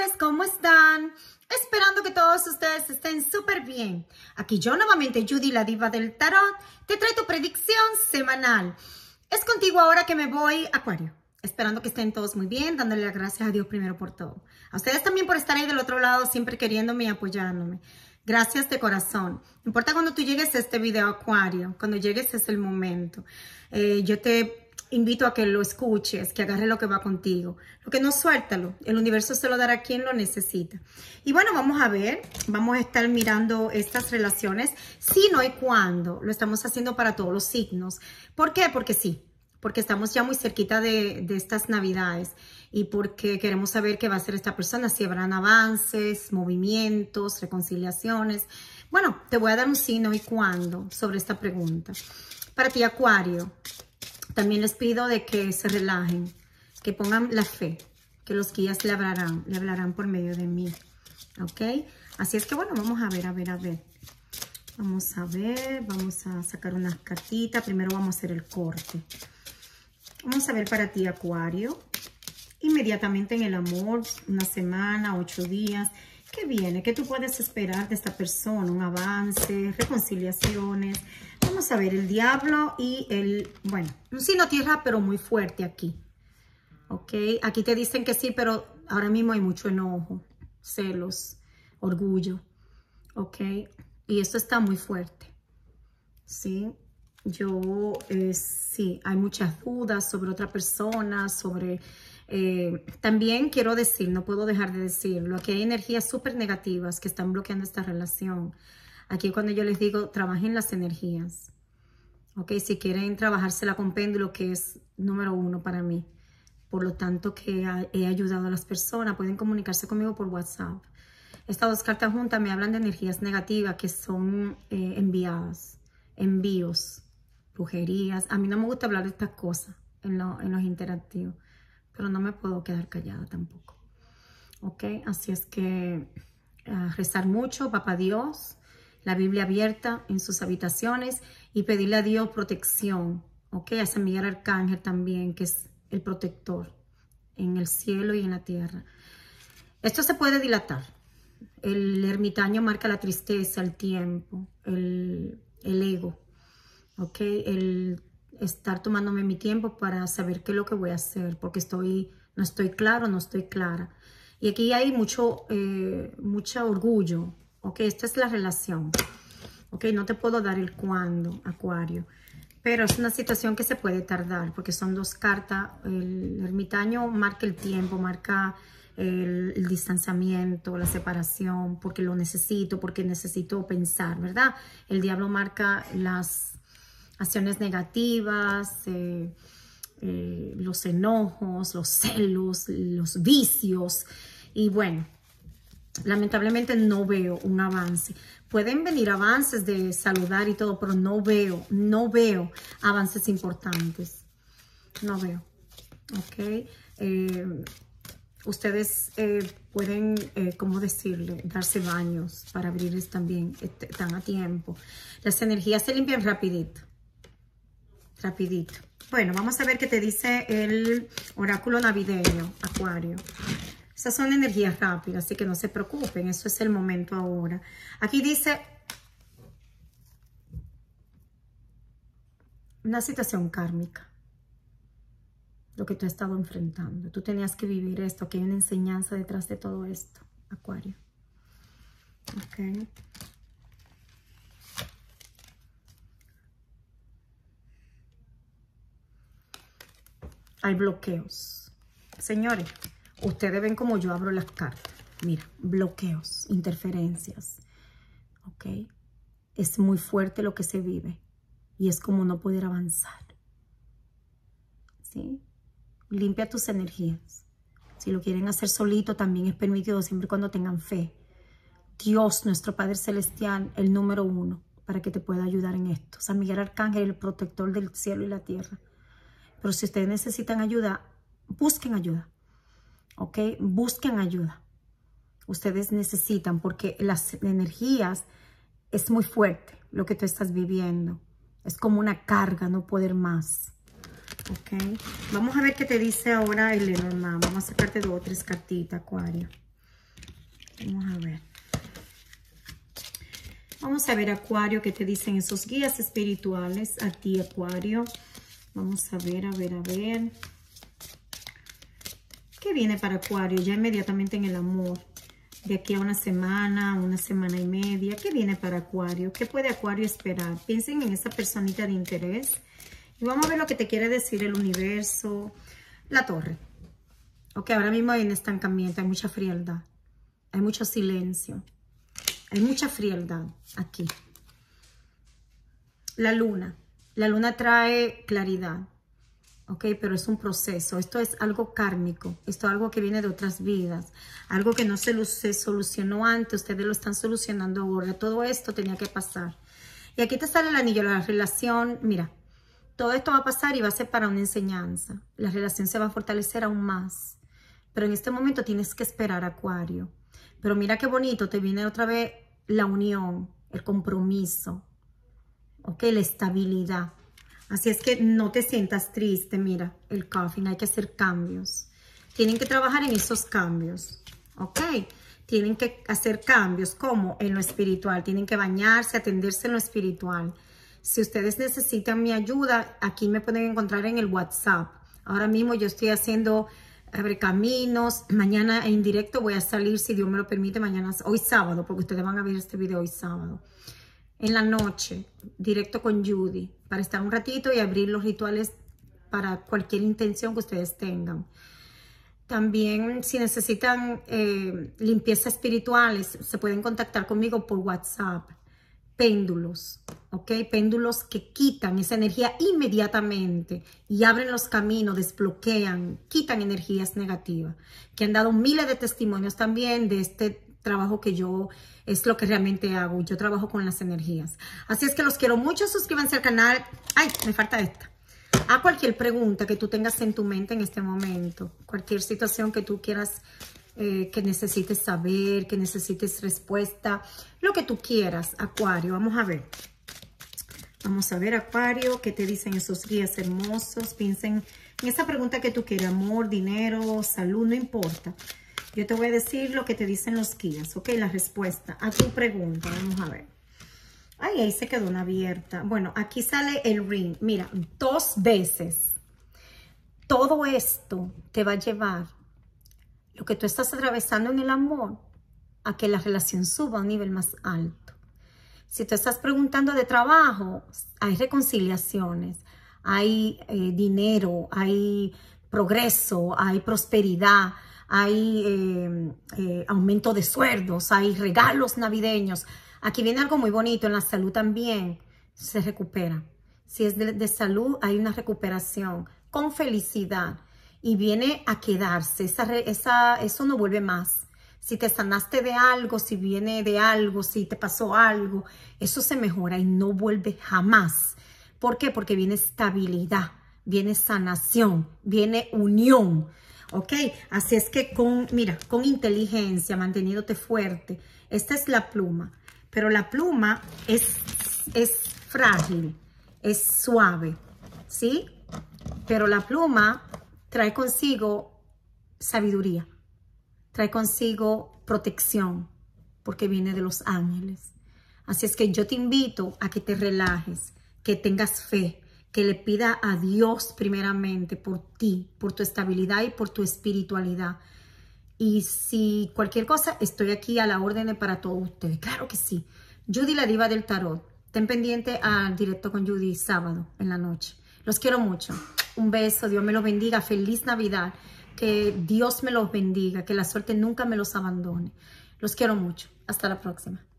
amores, ¿cómo están? Esperando que todos ustedes estén súper bien. Aquí yo nuevamente, Judy, la diva del tarot, te trae tu predicción semanal. Es contigo ahora que me voy, Acuario. Esperando que estén todos muy bien, dándole las gracias a Dios primero por todo. A ustedes también por estar ahí del otro lado, siempre queriéndome y apoyándome. Gracias de corazón. No importa cuando tú llegues a este video, Acuario, cuando llegues es el momento. Yo te invito a que lo escuches, que agarre lo que va contigo. Lo que no, suéltalo. El universo se lo dará a quien lo necesita. Y bueno, vamos a ver. Vamos a estar mirando estas relaciones. Si no y cuándo. Lo estamos haciendo para todos los signos. ¿Por qué? Porque sí. Porque estamos ya muy cerquita de estas navidades. Y porque queremos saber qué va a hacer esta persona. Si habrán avances, movimientos, reconciliaciones. Bueno, te voy a dar un sí, no y cuándo sobre esta pregunta. Para ti, Acuario. También les pido de que se relajen, que pongan la fe, que los guías le hablarán por medio de mí, ¿ok? Así es que bueno, vamos a ver. Vamos a ver, vamos a sacar unas cartitas. Primero vamos a hacer el corte. Vamos a ver para ti, Acuario. Inmediatamente en el amor, una semana, 8 días. ¿Qué viene? ¿Qué tú puedes esperar de esta persona? Un avance, reconciliaciones. Vamos a ver el diablo y el, bueno, un signo tierra, pero muy fuerte aquí. ¿Ok? Aquí te dicen que sí, pero ahora mismo hay mucho enojo, celos, orgullo. ¿Ok? Y esto está muy fuerte. ¿Sí? Sí, hay muchas dudas sobre otra persona, sobre... también quiero decir, no puedo dejar de decirlo, aquí hay energías súper negativas que están bloqueando esta relación. Aquí cuando yo les digo, trabajen las energías. Ok, si quieren trabajársela con péndulo, que es número 1 para mí. Por lo tanto, que he ayudado a las personas, pueden comunicarse conmigo por WhatsApp. Estas 2 cartas juntas me hablan de energías negativas que son enviadas, envíos, brujerías. A mí no me gusta hablar de estas cosas en los interactivos. Pero no me puedo quedar callada tampoco. ¿Ok? Así es que rezar mucho, papá Dios, la Biblia abierta en sus habitaciones y pedirle a Dios protección. ¿Ok? A San Miguel Arcángel también, que es el protector en el cielo y en la tierra. Esto se puede dilatar. El ermitaño marca la tristeza, el tiempo, el ego. ¿Ok? El estar tomándome mi tiempo para saber qué es lo que voy a hacer, porque no estoy claro, no estoy clara. Y aquí hay mucho orgullo, ¿ok? Esta es la relación, ¿ok? No te puedo dar el cuándo, Acuario, pero es una situación que se puede tardar, porque son 2 cartas. El ermitaño marca el tiempo, marca el distanciamiento, la separación, porque lo necesito, porque necesito pensar, ¿verdad? El diablo marca las acciones negativas, los enojos, los celos, los vicios. Y bueno, lamentablemente no veo un avance. Pueden venir avances de saludar y todo, pero no veo avances importantes. No veo. ¿Ok? Ustedes pueden, ¿cómo decirle? Darse baños para abrir también. Están a tiempo. Las energías se limpian rapidito. Bueno, vamos a ver qué te dice el oráculo navideño, Acuario. Esas son energías rápidas, así que no se preocupen. Eso es el momento ahora. Aquí dice una situación kármica. Lo que tú has estado enfrentando. Tú tenías que vivir esto. Aquí hay una enseñanza detrás de todo esto, Acuario. Ok. Hay bloqueos. Señores, ustedes ven como yo abro las cartas. Mira, bloqueos, interferencias. ¿Ok? Es muy fuerte lo que se vive. Y es como no poder avanzar. ¿Sí? Limpia tus energías. Si lo quieren hacer solito, también es permitido, siempre y cuando tengan fe. Dios, nuestro Padre Celestial, el número 1, para que te pueda ayudar en esto. San Miguel Arcángel, el protector del cielo y la tierra. Pero si ustedes necesitan ayuda, busquen ayuda. ¿Ok? Busquen ayuda. Ustedes necesitan, porque las energías es muy fuerte lo que tú estás viviendo. Es como una carga, no poder más. ¿Ok? Vamos a ver qué te dice ahora el Lenormand. Vamos a sacarte 2 o 3 cartitas, Acuario. Vamos a ver. Vamos a ver, Acuario, qué te dicen esos guías espirituales a ti, Acuario. Vamos a ver, a ver, a ver. ¿Qué viene para Acuario ya inmediatamente en el amor? De aquí a una semana y media. ¿Qué viene para Acuario? ¿Qué puede Acuario esperar? Piensen en esa personita de interés. Y vamos a ver lo que te quiere decir el universo. La Torre. Ok, ahora mismo hay un estancamiento, hay mucha frialdad. Hay mucho silencio. Hay mucha frialdad aquí. La luna. La luna trae claridad. Ok, pero es un proceso. Esto es algo kármico. Esto es algo que viene de otras vidas. Algo que no se solucionó antes. Ustedes lo están solucionando ahora. Todo esto tenía que pasar. Y aquí te sale el anillo, la relación. Mira, todo esto va a pasar y va a ser para una enseñanza. La relación se va a fortalecer aún más. Pero en este momento tienes que esperar, Acuario. Pero mira qué bonito. Te viene otra vez la unión, el compromiso. Ok, la estabilidad. Así es que no te sientas triste, mira, el coffin, hay que hacer cambios. Tienen que trabajar en esos cambios, ¿ok? Tienen que hacer cambios, como en lo espiritual. Tienen que bañarse, atenderse en lo espiritual. Si ustedes necesitan mi ayuda, aquí me pueden encontrar en el WhatsApp. Ahora mismo yo estoy haciendo abre caminos. Mañana en directo voy a salir, si Dios me lo permite, mañana, hoy sábado, porque ustedes van a ver este video hoy sábado. En la noche, directo con Judy, para estar un ratito y abrir los rituales para cualquier intención que ustedes tengan. También, si necesitan limpieza espirituales, se pueden contactar conmigo por WhatsApp. Péndulos, ¿ok? Péndulos que quitan esa energía inmediatamente y abren los caminos, desbloquean, quitan energías negativas. Que han dado miles de testimonios también de este trabajo que yo, es lo que realmente hago. Yo trabajo con las energías. Así es que los quiero mucho. Suscríbanse al canal. Ay, me falta esta. A cualquier pregunta que tú tengas en tu mente en este momento. Cualquier situación que tú quieras, que necesites saber, que necesites respuesta. Lo que tú quieras, Acuario. Vamos a ver. Vamos a ver, Acuario, qué te dicen esos guías hermosos. Piensen en esa pregunta que tú quieras. Amor, dinero, salud, no importa. Yo te voy a decir lo que te dicen los guías, ¿ok? La respuesta a tu pregunta. Vamos a ver. Ay, ahí se quedó una abierta. Bueno, aquí sale el ring. Mira, 2 veces. Todo esto te va a llevar, lo que tú estás atravesando en el amor, a que la relación suba a un nivel más alto. Si tú estás preguntando de trabajo, hay reconciliaciones, hay dinero, hay progreso, hay prosperidad, hay aumento de sueldos, hay regalos navideños. Aquí viene algo muy bonito. En la salud también se recupera. Si es de salud, hay una recuperación con felicidad y viene a quedarse. Eso no vuelve más. Si te sanaste de algo, si viene de algo, si te pasó algo, eso se mejora y no vuelve jamás. ¿Por qué? Porque viene estabilidad, viene sanación, viene unión. ¿Ok? Así es que mira, con inteligencia, manteniéndote fuerte. Esta es la pluma. Pero la pluma es frágil, es suave, ¿sí? Pero la pluma trae consigo sabiduría, trae consigo protección, porque viene de los ángeles. Así es que yo te invito a que te relajes, que tengas fe, que le pida a Dios primeramente por ti, por tu estabilidad y por tu espiritualidad. Y si cualquier cosa, estoy aquí a la orden para todos ustedes. Claro que sí. Judy, la diva del tarot. Ten pendiente al directo con Judy sábado en la noche. Los quiero mucho. Un beso. Dios me los bendiga. Feliz Navidad. Que Dios me los bendiga. Que la suerte nunca me los abandone. Los quiero mucho. Hasta la próxima.